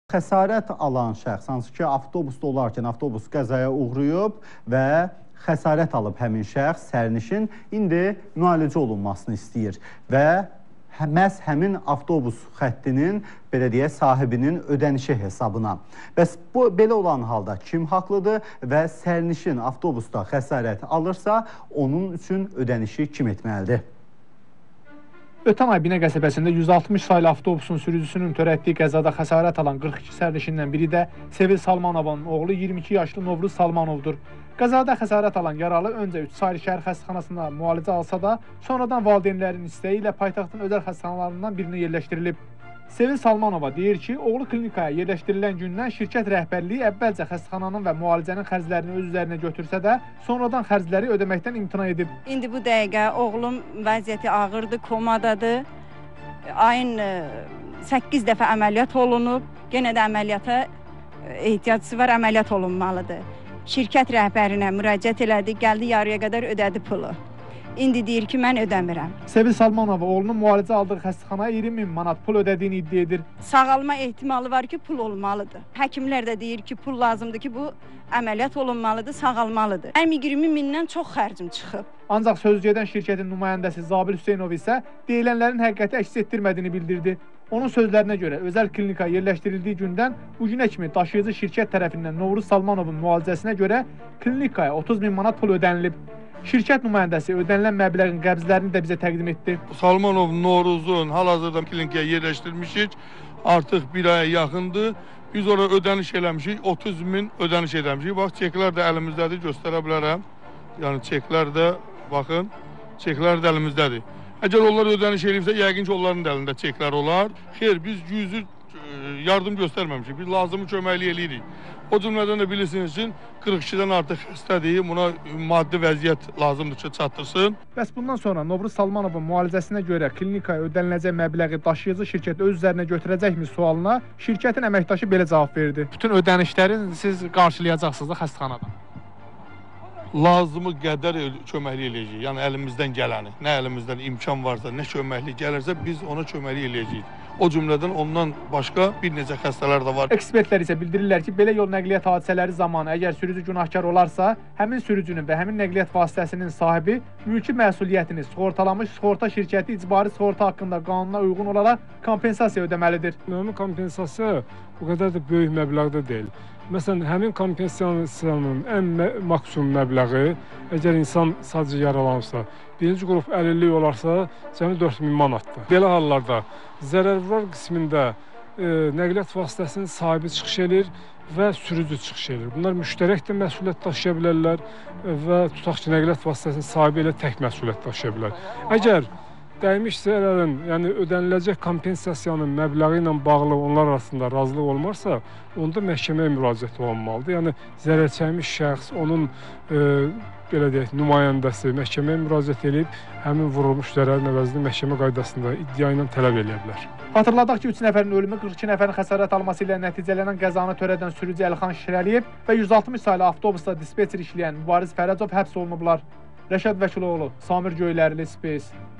Xəsarət alan şəxs, hansı ki, avtobusda olarkən avtobus qəzaya uğrayıb və xəsarət alıb həmin şəxs, sərnişin indi müalicə olunmasını istəyir və məhz həmin avtobus xəttinin, belə deyək, sahibinin ödənişi hesabına. Bəs belə olan halda kim haqlıdır və sərnişin avtobusda xəsarət alırsa, onun üçün ödənişi kim etməlidir? Ötən ay Binə qəsəbəsində 160 saylı avtobusun sürücüsünün törətdiyi qəzada xəsarət alan 42 sərnişindən biri də Sevil Salmanovun oğlu 22 yaşlı Novruz Salmanovdur. Qəzada xəsarət alan yaralı öncə 3 saylı şəhər xəstəxanasında müalicə alsa da, sonradan valideynlərin istəyi ilə paytaxtın özəl xəstəxanalarından birinə yerləşdirilib. Sevil Salmanova deyir ki, oğlu klinikaya yerləşdirilən gündən şirkət rəhbərliyi əvvəlcə xəstəxananın və müalicənin xərclərini öz üzərinə götürsə də, sonradan xərcləri ödəməkdən imtina edib. İndi bu dəqiqə oğlum vəziyyəti ağırdır, komadadır. Ayın 8 dəfə əməliyyat olunub, yenə də əməliyyata ehtiyacı var, əməliyyat olunmalıdır. Şirkət rəhbərinə müraciət elədi, gəldi yarıya qədər ödədi pulu. İndi deyir ki, mən ödəmirəm. Sevil Salmanova oğlunun müalicə aldığı xəstəxanaya 20 000 manat pul ödədiyini iddia edir. Sağalma ehtimalı var ki, pul olmalıdır. Həkimlər də deyir ki, pul lazımdır ki, bu əməliyyat olunmalıdır, sağalmalıdır. 20 000-dən çox xərcim çıxıb. Ancaq sözügedən şirkətin nümayəndəsi Zabil Hüseynov isə deyilənlərin həqiqəti əks etdirmədiyini bildirdi. Onun sözlərinə görə özəl klinika yerləşdirildiyi gündən bu günə kimi daşıyıcı şirkət tərəfindən Novruz Salmanovun müalicəsinə görə klinikaya 30 000 manat pul ödənilib. Şirkət nümayəndəsi ödənilən məbləğin qəbzlərini də bizə təqdim etdi. Salmanov Novruzun hal-hazırda klinikaya yerləşdirmişik. Artıq bir aya yaxındır. Biz ora ödəniş eləmişik, 30 000 ödəniş edəmişik. Bax, çeklər də əlimizdədir, göstərə bilərəm. Yəni, çeklər də, baxın, çeklər də əlimizdədir. Əgər onlar ödəniş eləyibsə, yəqin ki, onların da əlində çeklər olar. Xeyr, biz yüzü yardım göstərməmişik, biz lazımı köməklik eləyirik. O cümlədən də bilirsiniz ki, 42-dən artıq xəstədir, buna maddi vəziyyət lazımdır ki, çatdırsın. Bəs bundan sonra Novruz Salmanovun müalicəsinə görə klinikaya ödəniləcək məbləği daşıyıcı şirkət öz üzərinə götürəcəkmi sualına şirkətin əməkdaşı belə cavab verdi. Bütün ödənişləri siz qarşılayacaqsınız da xəstəxanadan. Lazımı qədər köməklik eləyəcəyik, yəni əlimizdən gələni, nə əlimizdən imkan varsa, nə köməklik gəlirsə, biz ona köməklik eləyəcəyik. O cümlədən ondan başqa bir neçə xəstələr də var. Ekspertlər isə bildirirlər ki, belə yol nəqliyyat hadisələri zamanı əgər sürücü günahkar olarsa, həmin sürücünün və həmin nəqliyyat vasitəsinin sahibi mülki məsuliyyətini sığortalanmış sığorta şirkəti icbari sığorta haqqında qanuna uyğun olaraq kompensasiya ödəməlidir. Ümumi kompensasiya bu qədər də böyük məbləğdə deyil. Məsələn, həmin kompensasiyanın ən maksimum məbləği, əgər insan sadəcə yaralanırsa, birinci qrup əlillik olarsa, cəmi 4 000 manatdır. Belə hallarda zərərvurlar qismində nəqliyyat vasitəsinin sahibi çıxış edir və sürücü çıxış edir. Bunlar müştərək də məsuliyyət daşıya bilərlər və tutaq ki, nəqliyyat vasitəsinin sahibi ilə tək məsuliyyət daşıya bilər. Əgər dəymiş zərərin, yəni ödəniləcək kompensasiyanın məbləği ilə bağlı onlar arasında razılıq olmarsa, onda məhkəməyə müraciət olunmalıdır. Yəni zərər çəkmiş şəxs, onun belə deyək, nümayəndəsi məhkəməyə müraciət edib həmin vurulmuş zərərin əvəzini məhkəmə qaydasında iddia ilə tələb edə bilər. Xatırladaq ki, 3 nəfərin ölümü, 42 nəfərin xəsarət alması ilə nəticələnən qəzanı törədən sürücü Əlxan Şirəliyev və 160 saylı avtobusda dispetçer işləyən Mübariz Fərəcov həbs olunublar. Rəşad Vəkiloğlu, Samir Göylərli, Space.